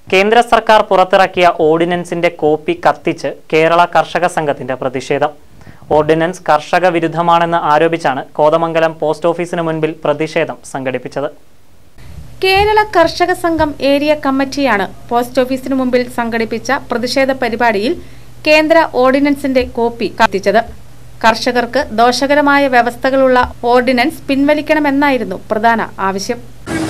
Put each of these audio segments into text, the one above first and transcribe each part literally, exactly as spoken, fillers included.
കേന്ദ്ര സർക്കാർ പുറത്തിറക്കിയ ഓർഡിനൻസിന്റെ കോപ്പി കത്തിച്ച് കേരള കർഷക സംഘത്തിന്റെ പ്രതിഷേധം. ഓർഡിനൻസ് കർഷക വിരുദ്ധമാണെന്ന് ആരോപിച്ചാണ് കോതമംഗലം പോസ്റ്റ് ഓഫീസിന് മുൻപിൽ പ്രതിഷേധം സംഘടിപ്പിച്ചത്. കേരള കർഷക സംഘം ഏരിയ കമ്മിറ്റിയാണ് പോസ്റ്റ് ഓഫീസിന് മുമ്പിൽ സംഘടിപ്പിച്ച പ്രതിഷേധ പരിപാടിയിൽ കേന്ദ്ര ഓർഡിനൻസിന്റെ കോപ്പി കത്തിച്ചത്. കർഷകർക്ക് ദോഷകരമായ വ്യവസ്ഥകളുള്ള ഓർഡിനൻസ് പിൻവലിക്കണമെന്നായിരുന്നു പ്രധാന ആവശ്യം.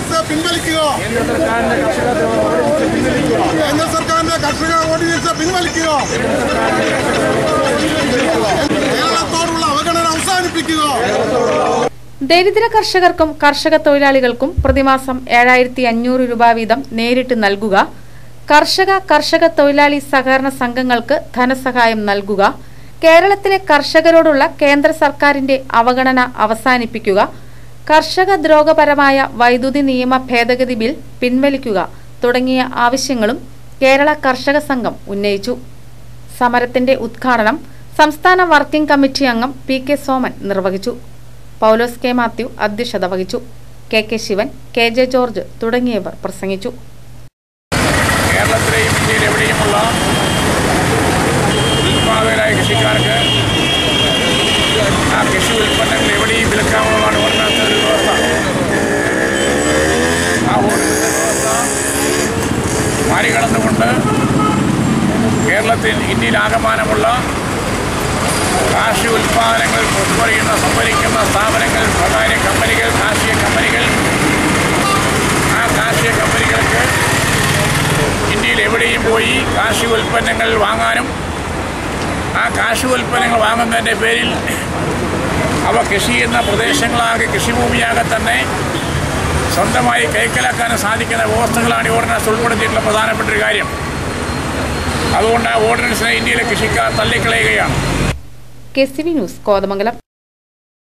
ദരിദ്ര കർഷകർക്കും കർഷക തൊഴിലാളികൾക്കും പ്രതിമാസം ഏഴായിരത്തി അഞ്ഞൂറ് രൂപ വീതം നേരിട്ട് നൽകുക, കർഷക കർഷക തൊഴിലാളി സഹകരണ സംഘങ്ങൾക്ക് ധനസഹായം നൽകുക, കേരളത്തിലെ കർഷകരോടുള്ള കേന്ദ്ര സർക്കാരിന്റെ അവഗണന അവസാനിപ്പിക്കുക, കർഷക ദ്രോഹപരമായ വൈദ്യുതി നിയമ ഭേദഗതി ബിൽ പിൻവലിക്കുക തുടങ്ങിയ ആവശ്യങ്ങളും കേരള കർഷക സംഘം ഉന്നയിച്ചു. സമരത്തിന്റെ ഉദ്ഘാടനം സംസ്ഥാന വർക്കിംഗ് കമ്മിറ്റി അംഗം പി കെ സോമൻ നിർവഹിച്ചു. പൗലോസ് കെ മാത്യു അധ്യക്ഷത വഹിച്ചു. K K Sivan, K J George തുടങ്ങിയവർ പ്രസംഗിച്ചു. കേരളത്തിലെയും ഇന്ത്യയിലെവിടെയുമുള്ള ഉൽപ്പാദകരായ കൃഷിക്കാർക്ക് ആ കൃഷി ഉൽപ്പന്നങ്ങൾ എവിടെയും വിൽക്കാവുന്നതാണ് ഓർഡിനൻസ് ഒരു വ്യവസ്ഥ. ആ ഓർഡിനൻസ് വ്യവസ്ഥ മറികടന്നുകൊണ്ട് കേരളത്തിൽ ഇന്ത്യയിലാകമാനമുള്ള കാർഷിക ഉൽപ്പാദനങ്ങൾ പുറപ്പെടുന്ന സംഭരിക്കുന്ന സ്ഥാപനങ്ങൾ, സ്വകാര്യ കമ്പനികൾ, കാർഷിക കമ്പനികൾ, ആ കാർഷിക കമ്പനികൾക്ക് ഇന്ത്യയിൽ എവിടെയും പോയി കാർഷിക ഉൽപ്പന്നങ്ങൾ വാങ്ങാനും ആ കാർഷിക ഉൽപ്പന്നങ്ങൾ വാങ്ങുന്നതിൻ്റെ പേരിൽ അവ കൃഷി ചെയ്യുന്ന പ്രദേശങ്ങളാകെ കൃഷിഭൂമിയാകെ തന്നെ സ്വന്തമായി കൈക്കലാക്കാനും സാധിക്കുന്ന വ്യവസ്ഥകളാണ് ഈ ഓർഡിനൻസ് ഉൾപ്പെടുത്തിയിട്ടുള്ള പ്രധാനപ്പെട്ട ഒരു കാര്യം. അതുകൊണ്ട് ആ ഓർഡിനൻസിനെ ഇന്ത്യയിലെ കൃഷിക്കാർ തള്ളിക്കളയുകയാണ്. K C V news, Kothamangalam.